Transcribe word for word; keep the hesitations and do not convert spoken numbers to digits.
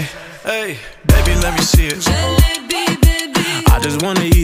say, hey, baby, let me see it. Jalebi, baby. I just wanna eat